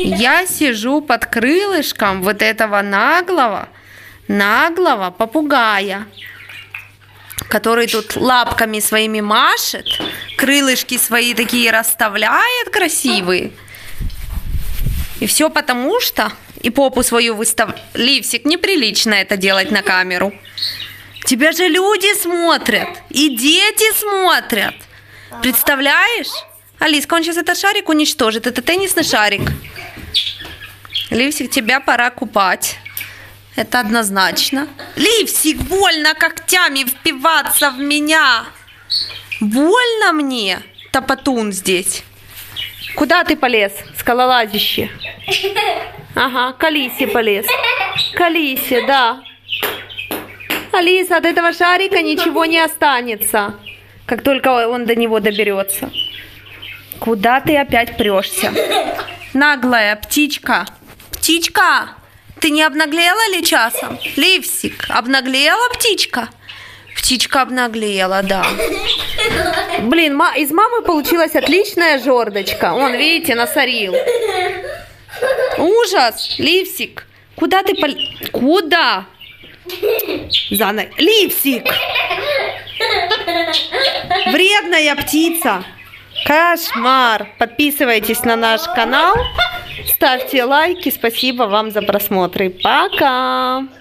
Я сижу под крылышком вот этого наглого попугая, который тут лапками своими машет, крылышки свои такие расставляет красивые. И все потому что... И попу свою выставляет. Ливсик, неприлично это делать на камеру. Тебя же люди смотрят. И дети смотрят. Представляешь? Алиска, он сейчас этот шарик уничтожит. Это теннисный шарик. Ливсик, тебя пора купать. Это однозначно. Ливсик, больно когтями впиваться в меня. Больно мне, топотун здесь. Куда ты полез, скалолазище? Ага, к Алисе полез. К Алисе, да. Алиса, от этого шарика ничего не останется, как только он до него доберется. Куда ты опять прешься? Наглая птичка. Птичка, ты не обнаглела ли часом? Ливсик, обнаглела птичка? Птичка обнаглела, да. Блин, из мамы получилась отличная жердочка. Вон, видите, насорил. Ужас, Ливсик. Куда ты Куда? Ливсик. Вредная птица. Кошмар. Подписывайтесь на наш канал. Ставьте лайки. Спасибо вам за просмотры. Пока.